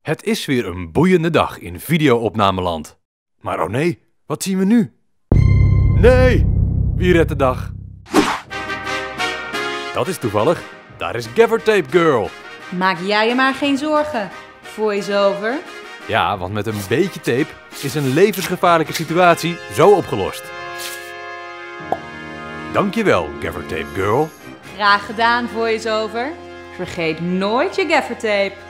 Het is weer een boeiende dag in video-opnameland. Maar oh nee, wat zien we nu? Nee! Wie redt de dag? Dat is toevallig. Daar is Gaffertape Girl. Maak jij je maar geen zorgen. Voice-over. Ja, want met een beetje tape is een levensgevaarlijke situatie zo opgelost. Dankjewel, Gaffertape Girl. Graag gedaan, voice-over. Vergeet nooit je gaffertape.